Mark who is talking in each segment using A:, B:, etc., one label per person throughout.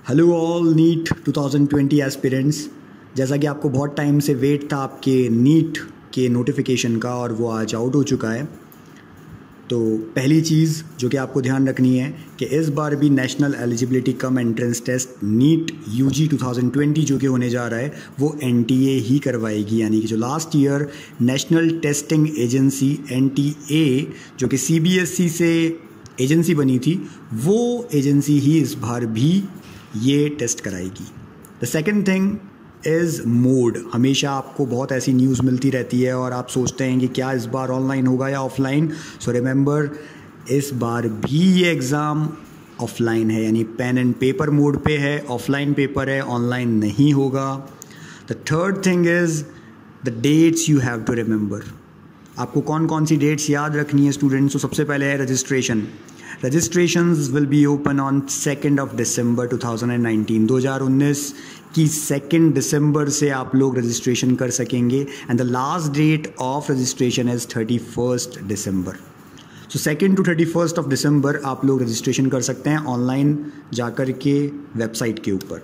A: Hello all NEET 2020 aspirants. जैसा कि आपको बहुत टाइम से वेट था आपके नीट के नोटिफिकेशन का और वो आज आउट हो चुका है। तो पहली चीज़ जो कि आपको ध्यान रखनी है कि इस बार भी national eligibility cum entrance test NEET UG 2020 जो कि होने जा रहा है वो एनटीए ही करवाएगी। यानी कि जो last year national testing agency NTA जो कि सीबीएसई से एजेंसी बनी थी वो एजेंसी ही इस बार भी ये टेस्ट कराएगी। The second thing is mode. हमेशा आपको बहुत ऐसी न्यूज़ मिलती रहती है और आप सोचते हैं कि क्या इस बार ऑनलाइन होगा या ऑफलाइन। सो रिमेंबर, इस बार भी ये एग्ज़ाम ऑफलाइन है, यानी पेन एंड पेपर मोड पे है, ऑफलाइन पेपर है, ऑनलाइन नहीं होगा। The third thing is the dates you have to remember. आपको कौन कौन सी डेट्स याद रखनी है स्टूडेंट्स। तो सबसे पहले है registration. Registrations will be open on 2nd of December 2019। 2019 की 2 दिसंबर से आप लोग रजिस्ट्रेशन कर सकेंगे and the last date of registration is 31 December. So 2 to 31 of December आप लोग रजिस्ट्रेशन कर सकते हैं ऑनलाइन जाकर के वेबसाइट के ऊपर।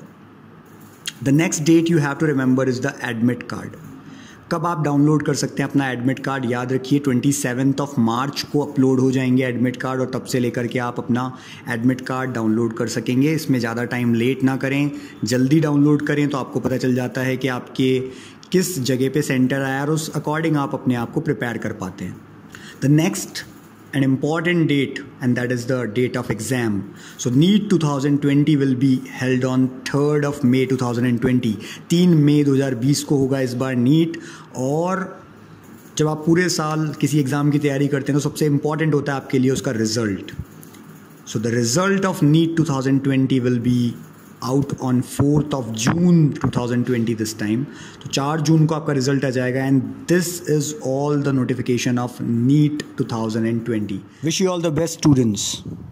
A: The next date you have to remember is the admit card. कब आप डाउनलोड कर सकते हैं अपना एडमिट कार्ड, याद रखिए 27 ऑफ मार्च को अपलोड हो जाएंगे एडमिट कार्ड और तब से लेकर के आप अपना एडमिट कार्ड डाउनलोड कर सकेंगे। इसमें ज़्यादा टाइम लेट ना करें, जल्दी डाउनलोड करें तो आपको पता चल जाता है कि आपके किस जगह पे सेंटर आया और उस अकॉर्डिंग आप अपने आप को प्रिपेयर कर पाते हैं। The next an important date and that is the date of exam. So NEET 2020 will be held on 3rd of May 2020। 3 मई 2020 को होगा इस बार नीट। और जब आप पूरे साल किसी एग्ज़ाम की तैयारी करते हैं तो सबसे इम्पॉर्टेंट होता है आपके लिए उसका result. So the result of NEET 2020 will be out on 4th of June 2020 this time. तो 4 जून को आपका रिजल्ट आ जाएगा and this is all the notification of NEET 2020। Wish you all the best students.